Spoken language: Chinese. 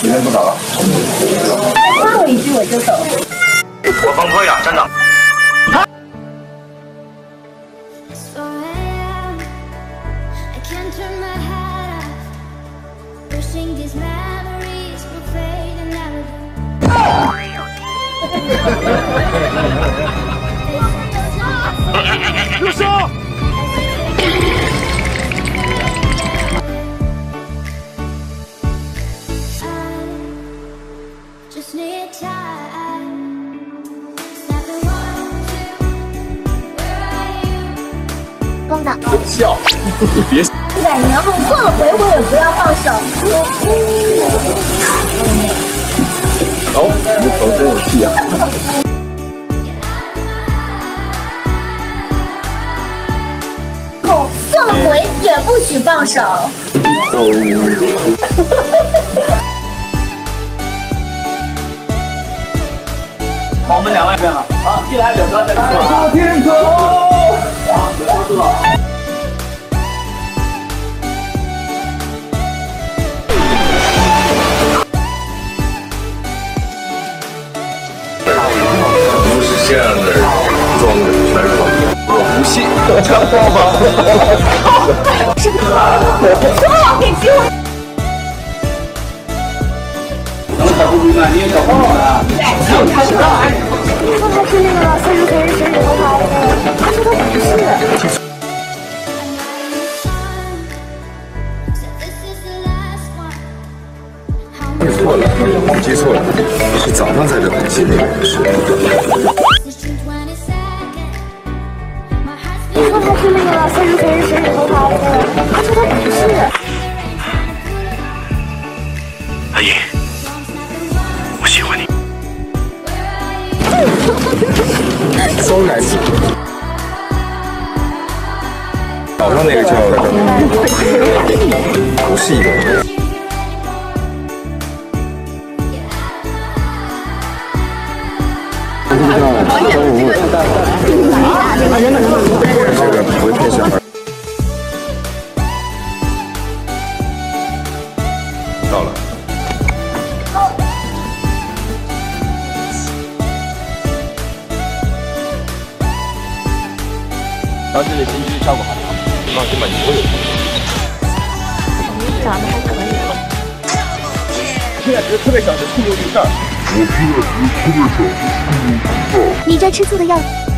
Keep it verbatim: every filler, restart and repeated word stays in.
今天不打了。 再夸我一句我就走。 我崩溃了，真的。 住手！ 疯的。 笑，你别。 一百年后过了回我也不要放手。 哦，你头真有气啊！ 后做了鬼也不许放手。 好，我们两万遍了。好，进来两个再来。 大天狗。 哇，结束了。 不是这样的，装的全是我不信，真爆吗？ 是不是？我给机会。 能考不明白，你也考不好的。 对，考不到。刚才是那个老三十岁是谁头发的？他说他不是。 记错了，记错了，是早上在这很近那个是。 你说他是那个三十岁是谁头发的？他说他不是。 阿姨，我喜欢你。 双男子。早上那个叫不是一个人。 这个不会骗小孩。到了。然后这里邻居照顾好，放心吧，你会有。 你长得还可以。 现在只是特别想吃醋溜冰蛋。我现在只是特别想吃醋溜冰蛋。 你这吃醋的样子。